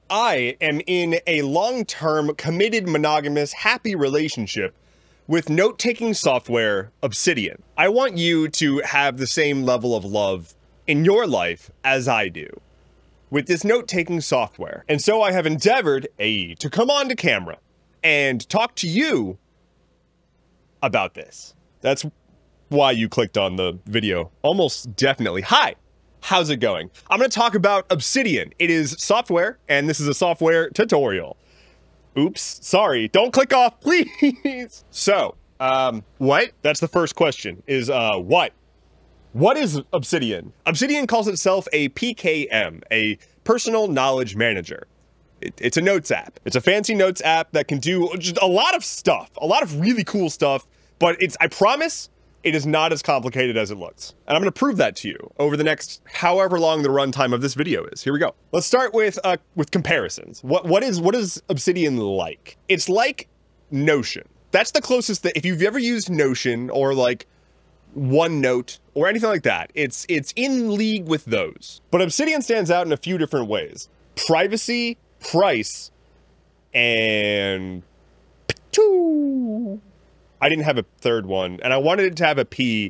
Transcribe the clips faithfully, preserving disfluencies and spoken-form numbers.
I am in a long-term, committed, monogamous, happy relationship with note-taking software, Obsidian. I want you to have the same level of love in your life as I do with this note-taking software. And so I have endeavored, A, to come on to camera and talk to you about this. That's why you clicked on the video. Almost definitely. Hi, how's it going? I'm going to talk about Obsidian. It is software, and this is a software tutorial. Oops, sorry, don't click off, please. So, um, what? That's the first question, is, uh, what? What is Obsidian? Obsidian calls itself a P K M, a personal knowledge manager. It, it's a notes app. It's a fancy notes app that can do just a lot of stuff, a lot of really cool stuff, but it's, I promise, it is not as complicated as it looks. And I'm gonna prove that to you over the next however long the runtime of this video is. Here we go. Let's start with uh, with comparisons. What what is what is Obsidian like? It's like Notion. That's the closest that, if you've ever used Notion or like OneNote or anything like that, it's it's in league with those. But Obsidian stands out in a few different ways. Privacy, price, and I didn't have a third one, and I wanted it to have a P.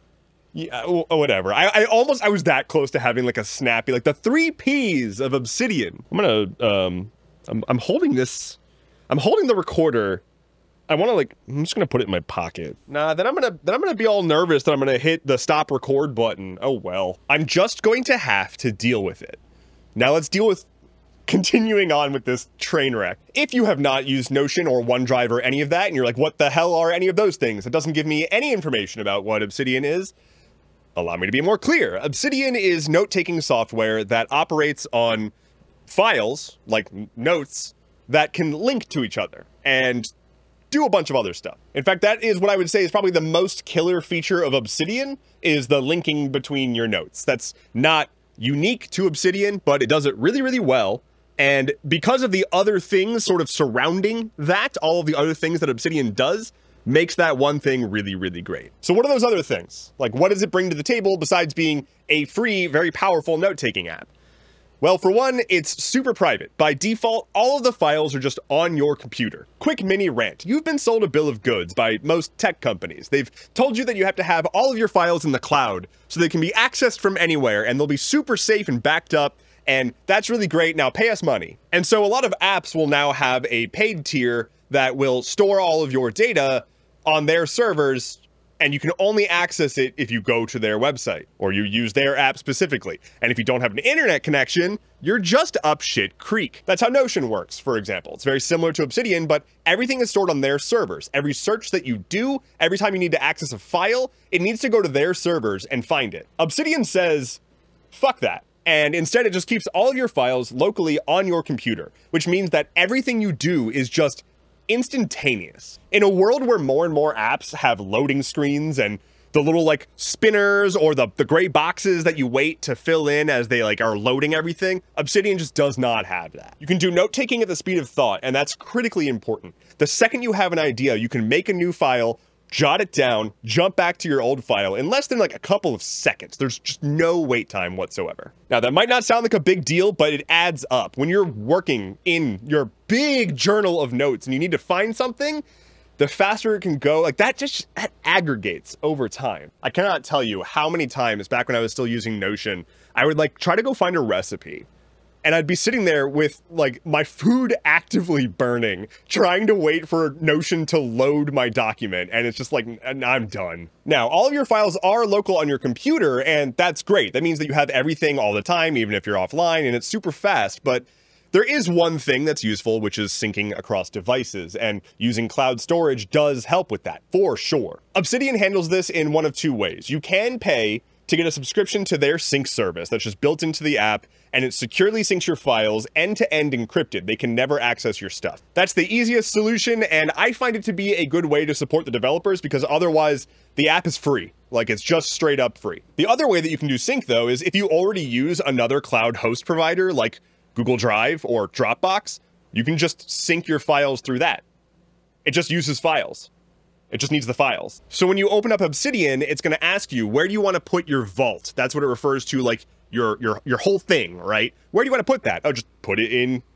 Yeah, whatever. I, I almost, I was that close to having like a snappy, like the three P's of Obsidian. I'm gonna, um, I'm, I'm holding this, I'm holding the recorder. I want to like, I'm just gonna put it in my pocket. Nah, then I'm gonna, then I'm gonna be all nervous that I'm gonna hit the stop record button. Oh well. I'm just going to have to deal with it. Now let's deal with continuing on with this train wreck. If you have not used Notion or OneDrive or any of that, and you're like, what the hell are any of those things? It doesn't give me any information about what Obsidian is. Allow me to be more clear. Obsidian is note-taking software that operates on files, like notes, that can link to each other and do a bunch of other stuff. In fact, that is what I would say is probably the most killer feature of Obsidian, is the linking between your notes. That's not unique to Obsidian, but it does it really, really well. And because of the other things sort of surrounding that, all of the other things that Obsidian does, makes that one thing really, really great. So what are those other things? Like, what does it bring to the table besides being a free, very powerful note-taking app? Well, for one, it's super private. By default, all of the files are just on your computer. Quick mini rant. You've been sold a bill of goods by most tech companies. They've told you that you have to have all of your files in the cloud so they can be accessed from anywhere, and they'll be super safe and backed up. And that's really great. Now pay us money. And so a lot of apps will now have a paid tier that will store all of your data on their servers, and you can only access it if you go to their website or you use their app specifically. And if you don't have an internet connection, you're just up shit creek. That's how Notion works, for example. It's very similar to Obsidian, but everything is stored on their servers. Every search that you do, every time you need to access a file, it needs to go to their servers and find it. Obsidian says, fuck that. And instead, it just keeps all of your files locally on your computer, which means that everything you do is just instantaneous. In a world where more and more apps have loading screens and the little like spinners or the, the gray boxes that you wait to fill in as they like are loading everything, Obsidian just does not have that. You can do note-taking at the speed of thought, and that's critically important. The second you have an idea, you can make a new file, jot it down, jump back to your old file in less than like a couple of seconds. There's just no wait time whatsoever. Now that might not sound like a big deal, but it adds up. When you're working in your big journal of notes and you need to find something, the faster it can go, like that just that aggregates over time. I cannot tell you how many times back when I was still using Notion, I would like try to go find a recipe. And I'd be sitting there with like my food actively burning, trying to wait for Notion to load my document. And it's just like, I'm done. Now, all of your files are local on your computer, and that's great. That means that you have everything all the time, even if you're offline, and it's super fast. But there is one thing that's useful, which is syncing across devices, and using cloud storage does help with that, for sure. Obsidian handles this in one of two ways. You can pay to get a subscription to their sync service that's just built into the app, and it securely syncs your files end-to-end encrypted. They can never access your stuff. That's the easiest solution, and I find it to be a good way to support the developers because otherwise the app is free. Like, it's just straight up free. The other way that you can do sync, though, is if you already use another cloud host provider like Google Drive or Dropbox, you can just sync your files through that. It just uses files. It just needs the files. So when you open up Obsidian, it's going to ask you, where do you want to put your vault? That's what it refers to, like your your your whole thing, right? Where do you want to put that? Oh, just put it in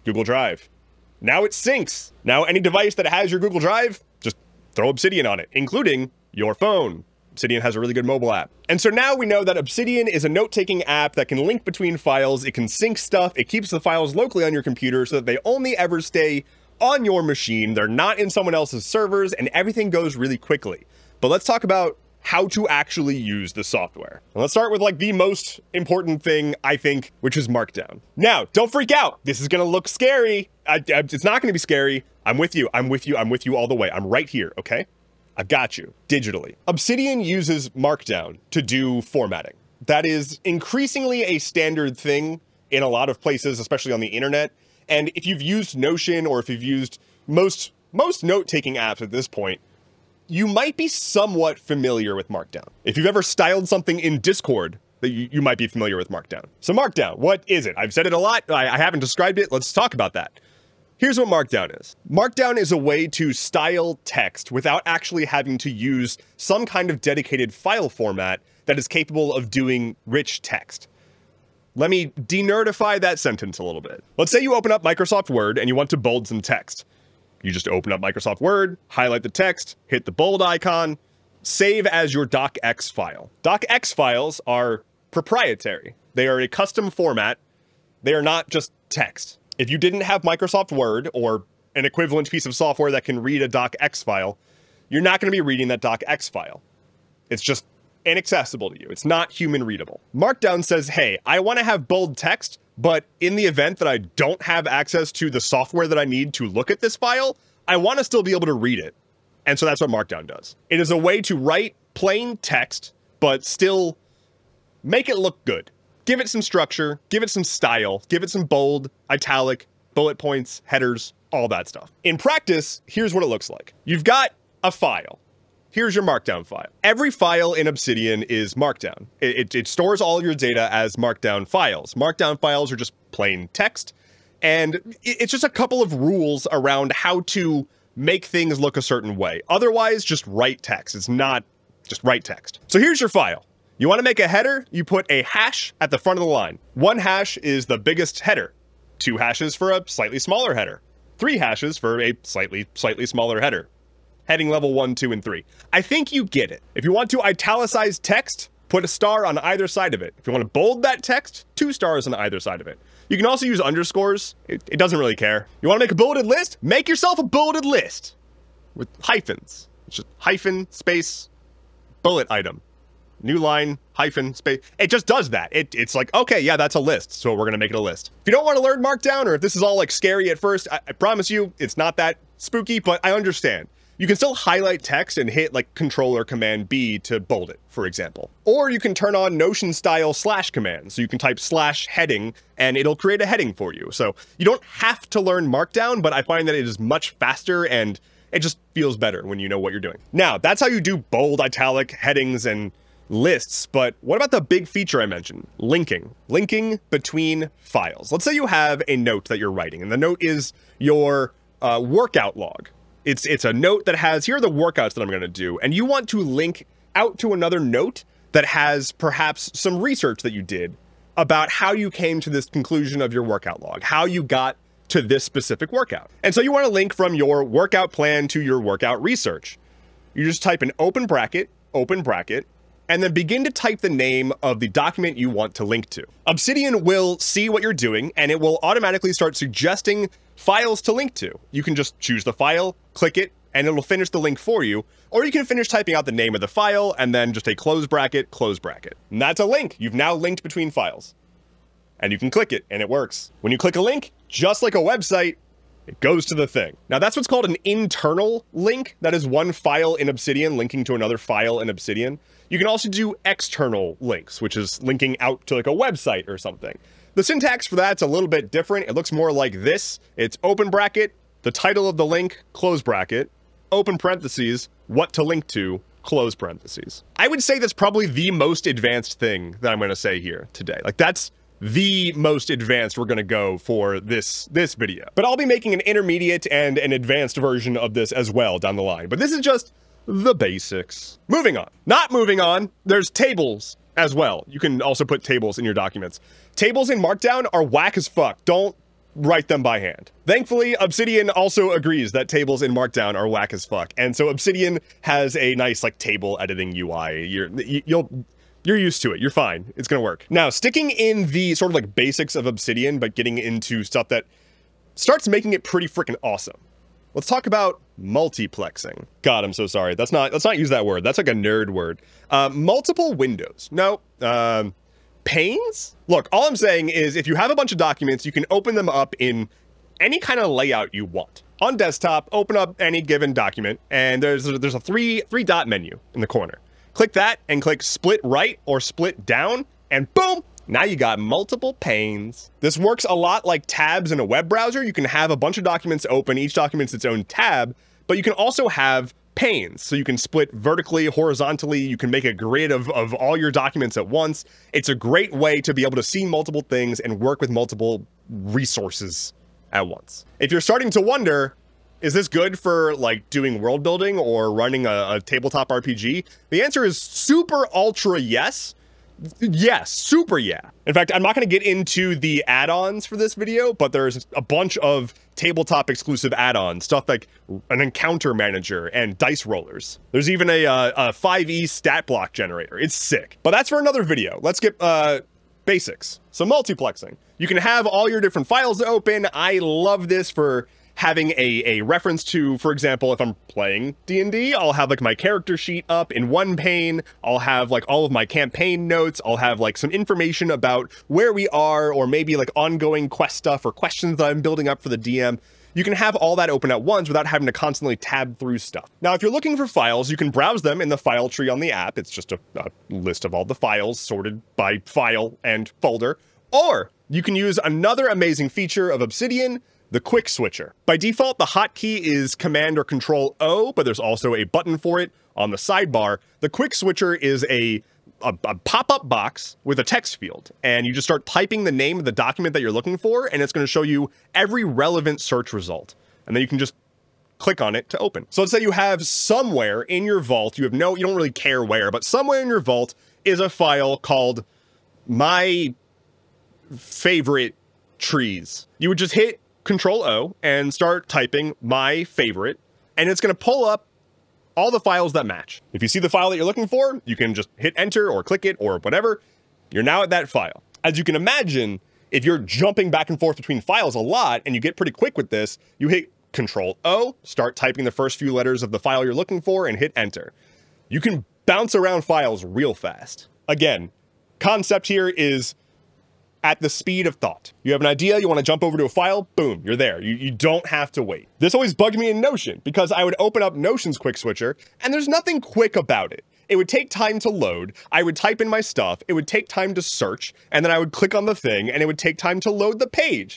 Google Drive. Now it syncs. Now any device that has your Google Drive, just throw Obsidian on it, including your phone. Obsidian has a really good mobile app. And so now we know that Obsidian is a note-taking app that can link between files, it can sync stuff, it keeps the files locally on your computer so that they only ever stay on your machine, they're not in someone else's servers, and everything goes really quickly. But let's talk about how to actually use the software. And let's start with like the most important thing, I think, which is Markdown. Now, don't freak out. This is gonna look scary. I, I, it's not gonna be scary. I'm with you, I'm with you, I'm with you all the way. I'm right here, okay? I've got you, digitally. Obsidian uses Markdown to do formatting. That is increasingly a standard thing in a lot of places, especially on the internet. And if you've used Notion or if you've used most, most note-taking apps at this point, you might be somewhat familiar with Markdown. If you've ever styled something in Discord, that you, you might be familiar with Markdown. So Markdown, what is it? I've said it a lot, I, I haven't described it, let's talk about that. Here's what Markdown is. Markdown is a way to style text without actually having to use some kind of dedicated file format that is capable of doing rich text. Let me denerdify that sentence a little bit. Let's say you open up Microsoft Word and you want to bold some text. You just open up Microsoft Word, highlight the text, hit the bold icon, save as your docx file. Docx files are proprietary. They are a custom format. They are not just text. If you didn't have Microsoft Word or an equivalent piece of software that can read a docx file, you're not going to be reading that docx file. It's just inaccessible to you. It's not human readable. Markdown says, hey, I want to have bold text, but in the event that I don't have access to the software that I need to look at this file, I want to still be able to read it. And so that's what Markdown does. It is a way to write plain text, but still make it look good. Give it some structure, give it some style, give it some bold, italic, bullet points, headers, all that stuff. In practice, here's what it looks like. You've got a file. Here's your Markdown file. Every file in Obsidian is Markdown. It, it, it stores all your data as Markdown files. Markdown files are just plain text, and it, it's just a couple of rules around how to make things look a certain way. Otherwise, just write text. It's not just write text. So here's your file. You want to make a header, you put a hash at the front of the line. One hash is the biggest header. Two hashes for a slightly smaller header. Three hashes for a slightly, slightly smaller header. Heading level one, two, and three. I think you get it. If you want to italicize text, put a star on either side of it. If you want to bold that text, two stars on either side of it. You can also use underscores. It, it doesn't really care. You want to make a bulleted list? Make yourself a bulleted list with hyphens. It's just hyphen, space, bullet item. New line, hyphen, space. It just does that. It, it's like, okay, yeah, that's a list, so we're gonna make it a list. If you don't want to learn Markdown, or if this is all like scary at first, I, I promise you, it's not that spooky, but I understand. You can still highlight text and hit like Control or Command B to bold it, for example. Or you can turn on Notion style slash commands. So you can type slash heading and it'll create a heading for you. So you don't have to learn Markdown, but I find that it is much faster and it just feels better when you know what you're doing. Now, that's how you do bold, italic, headings, and lists, but what about the big feature I mentioned? Linking. Linking between files. Let's say you have a note that you're writing, and the note is your uh, workout log. It's, it's a note that has, here are the workouts that I'm gonna do, and you want to link out to another note that has perhaps some research that you did about how you came to this conclusion of your workout log, how you got to this specific workout. And so you want to link from your workout plan to your workout research. You just type an open bracket, open bracket, and then begin to type the name of the document you want to link to. Obsidian will see what you're doing, and it will automatically start suggesting files to link to. You can just choose the file, click it, and it'll finish the link for you, or you can finish typing out the name of the file, and then just a close bracket, close bracket. And that's a link. You've now linked between files. And you can click it, and it works. When you click a link, just like a website, it goes to the thing. Now that's what's called an internal link. That is one file in Obsidian linking to another file in Obsidian. You can also do external links, which is linking out to like a website or something. The syntax for that's a little bit different. It looks more like this. It's open bracket, the title of the link, close bracket, open parentheses, what to link to, close parentheses. I would say that's probably the most advanced thing that I'm gonna say here today. Like that's the most advanced we're gonna go for this, this video. But I'll be making an intermediate and an advanced version of this as well down the line. But this is just the basics. Moving on. Not moving on, there's tables as well. You can also put tables in your documents. Tables in Markdown are whack as fuck. Don't, write them by hand. Thankfully, Obsidian also agrees that tables in Markdown are whack as fuck. And so Obsidian has a nice like table editing U I. You're, you'll, you're used to it. You're fine. It's gonna work. Now, sticking in the sort of like basics of Obsidian, but getting into stuff that starts making it pretty freaking awesome. Let's talk about multiplexing. God, I'm so sorry. That's not, let's not use that word. That's like a nerd word. Uh, multiple windows. No, um, panes? Look, all I'm saying is if you have a bunch of documents, you can open them up in any kind of layout you want. On desktop, open up any given document, and there's, there's a three, three dot menu in the corner. Click that and click split right or split down, and boom, now you got multiple panes. This works a lot like tabs in a web browser. You can have a bunch of documents open, each document's its own tab, but you can also have panes. So you can split vertically, horizontally, you can make a grid of, of all your documents at once. It's a great way to be able to see multiple things and work with multiple resources at once. If you're starting to wonder, is this good for like doing world building or running a, a tabletop R P G? The answer is super ultra yes. Yes, super yeah. In fact, I'm not going to get into the add-ons for this video, but there's a bunch of tabletop exclusive add-ons, stuff like an encounter manager and dice rollers. There's even a, uh, a five E stat block generator. It's sick. But that's for another video. Let's get uh, basics. So multiplexing. You can have all your different files open. I love this for having a, a reference to, for example, if I'm playing D and D, I'll have like my character sheet up in one pane. I'll have like all of my campaign notes. I'll have like some information about where we are, or maybe like ongoing quest stuff or questions that I'm building up for the D M. You can have all that open at once without having to constantly tab through stuff. Now, if you're looking for files, you can browse them in the file tree on the app. It's just a, a list of all the files sorted by file and folder. Or you can use another amazing feature of Obsidian, the quick switcher. By default, the hotkey is Command or Control O, but there's also a button for it on the sidebar. The quick switcher is a, a, a pop-up box with a text field, and you just start typing the name of the document that you're looking for, and it's going to show you every relevant search result. And then you can just click on it to open. So let's say you have somewhere in your vault, you have no, you don't really care where, but somewhere in your vault is a file called My Favorite Trees. You would just hit Control O and start typing my favorite, and it's going to pull up all the files that match. If you see the file that you're looking for, you can just hit enter or click it or whatever. You're now at that file. As you can imagine, if you're jumping back and forth between files a lot and you get pretty quick with this, you hit Control O, start typing the first few letters of the file you're looking for, and hit enter. You can bounce around files real fast. Again, concept here is at the speed of thought. You have an idea, you want to jump over to a file, boom, you're there. You, you don't have to wait. This always bugged me in Notion because I would open up Notion's quick switcher and there's nothing quick about it. It would take time to load. I would type in my stuff. It would take time to search, and then I would click on the thing and it would take time to load the page.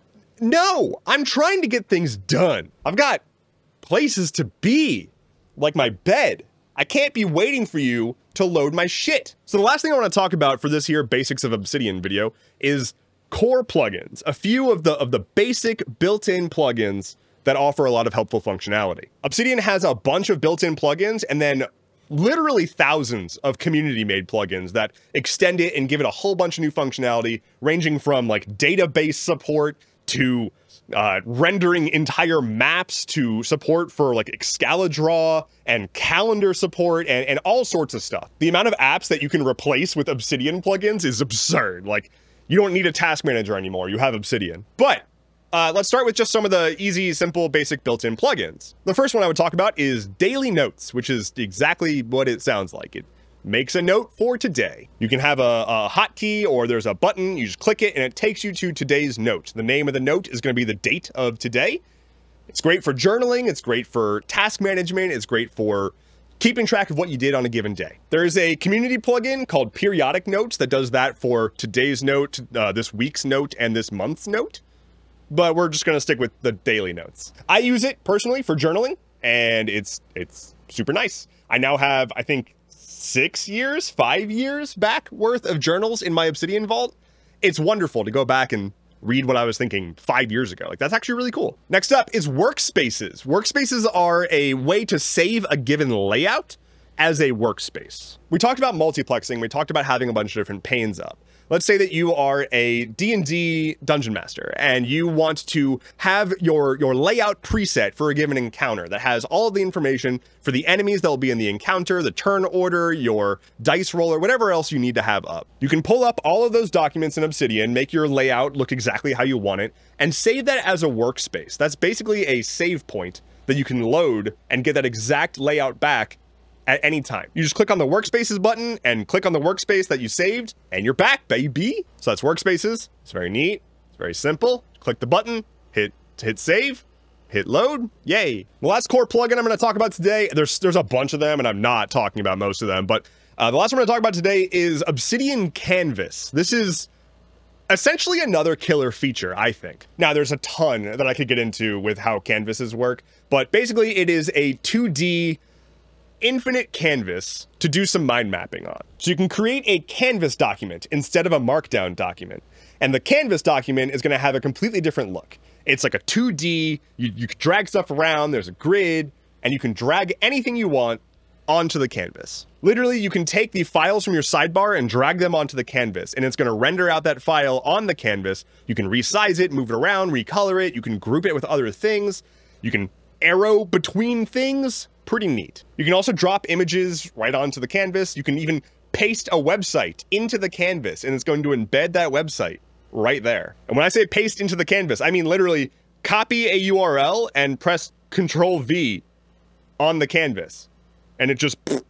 No, I'm trying to get things done. I've got places to be, like my bed. I can't be waiting for you to load my shit. So the last thing I want to talk about for this here basics of Obsidian video is core plugins. A few of the of the basic built-in plugins that offer a lot of helpful functionality. Obsidian has a bunch of built-in plugins and then literally thousands of community-made plugins that extend it and give it a whole bunch of new functionality, ranging from like database support to uh, rendering entire maps to support for like Excalidraw and calendar support and, and all sorts of stuff. The amount of apps that you can replace with Obsidian plugins is absurd. Like, you don't need a task manager anymore. You have Obsidian. But uh, let's start with just some of the easy, simple, basic built-in plugins. The first one I would talk about is Daily Notes, which is exactly what it sounds like. It makes a note for today. You can have a, a hotkey or there's a button, you just click it and it takes you to today's note. The name of the note is going to be the date of today. It's great for journaling, it's great for task management, it's great for keeping track of what you did on a given day. There is a community plugin called Periodic Notes that does that for today's note, uh, this week's note, and this month's note. But we're just going to stick with the daily notes. I use it personally for journaling, and it's it's super nice. I now have, I think, six years, five years back worth of journals in my Obsidian vault. It's wonderful to go back and read what I was thinking five years ago. Like, that's actually really cool. Next up is workspaces. Workspaces are a way to save a given layout as a workspace. We talked about multiplexing. We talked about having a bunch of different panes up. Let's say that you are a D and D dungeon master and you want to have your, your layout preset for a given encounter that has all of the information for the enemies that will be in the encounter, the turn order, your dice roller, whatever else you need to have up. You can pull up all of those documents in Obsidian, make your layout look exactly how you want it, and save that as a workspace. That's basically a save point that you can load and get that exact layout back at any time. You just click on the workspaces button and click on the workspace that you saved and you're back, baby. So that's workspaces. It's very neat. It's very simple. Click the button, hit, hit save, hit load. Yay. The last core plugin I'm going to talk about today, there's, there's a bunch of them and I'm not talking about most of them, but uh, the last one I'm going to talk about today is Obsidian Canvas. This is essentially another killer feature, I think. Now, there's a ton that I could get into with how canvases work, but basically it is a two D infinite canvas to do some mind mapping on. So you can create a canvas document instead of a markdown document. And the canvas document is going to have a completely different look. It's like a two D, you, you can drag stuff around, there's a grid, and you can drag anything you want onto the canvas. Literally, you can take the files from your sidebar and drag them onto the canvas, and it's going to render out that file on the canvas. You can resize it, move it around, recolor it, you can group it with other things, you can arrow between things. Pretty neat. You can also drop images right onto the canvas. You can even paste a website into the canvas and it's going to embed that website right there. And when I say paste into the canvas, I mean literally copy a U R L and press control V on the canvas and it just pff,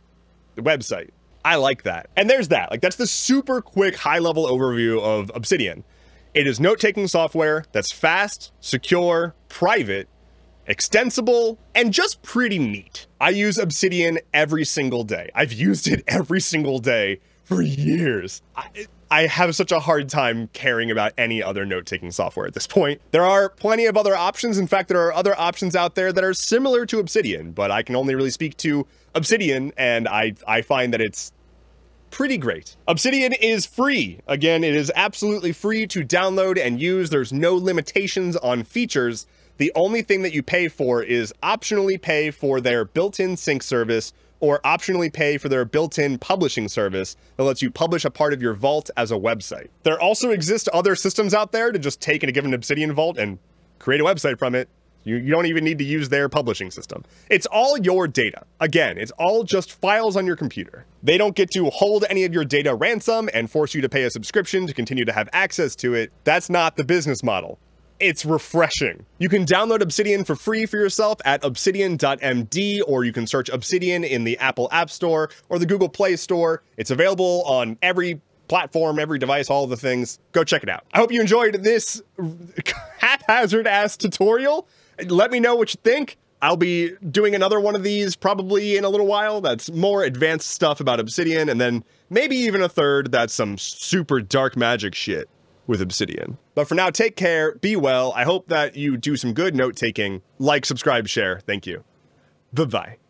the website. I like that. And there's that. Like that's the super quick high level overview of Obsidian. It is note-taking software that's fast, secure, private, extensible, and just pretty neat. I use Obsidian every single day. I've used it every single day for years. I, I have such a hard time caring about any other note-taking software at this point. There are plenty of other options. In fact, there are other options out there that are similar to Obsidian, but I can only really speak to Obsidian, and I, I find that it's pretty great. Obsidian is free. Again, it is absolutely free to download and use. There's no limitations on features. The only thing that you pay for is optionally pay for their built-in sync service or optionally pay for their built-in publishing service that lets you publish a part of your vault as a website. There also exist other systems out there to just take a given Obsidian vault and create a website from it. You, you don't even need to use their publishing system. It's all your data. Again, it's all just files on your computer. They don't get to hold any of your data ransom and force you to pay a subscription to continue to have access to it. That's not the business model. It's refreshing. You can download Obsidian for free for yourself at obsidian dot M D, or you can search Obsidian in the Apple App Store or the Google Play Store. It's available on every platform, every device, all of the things. Go check it out. I hope you enjoyed this haphazard ass tutorial. Let me know what you think. I'll be doing another one of these probably in a little while. That's more advanced stuff about Obsidian, and then maybe even a third that's some super dark magic shit with Obsidian. But for now, take care, be well. I hope that you do some good note-taking. Like, subscribe, share. Thank you. Bye-bye.